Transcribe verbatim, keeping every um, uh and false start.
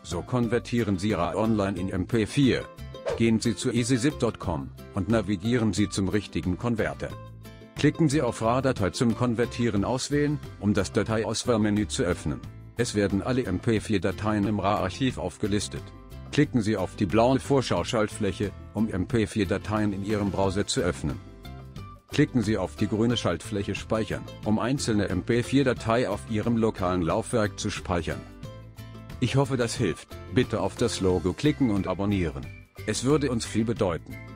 So konvertieren Sie R A W online in M P vier. Gehen Sie zu easy zip punkt com und navigieren Sie zum richtigen Konverter. Klicken Sie auf R A W-Datei zum Konvertieren auswählen, um das Dateiauswahlmenü zu öffnen. Es werden alle M P vier Dateien im R A W-Archiv aufgelistet. Klicken Sie auf die blaue Vorschau-Schaltfläche, um M P vier Dateien in Ihrem Browser zu öffnen. Klicken Sie auf die grüne Schaltfläche Speichern, um einzelne M P vier Datei auf Ihrem lokalen Laufwerk zu speichern. Ich hoffe, das hilft. Bitte auf das Logo klicken und abonnieren. Es würde uns viel bedeuten.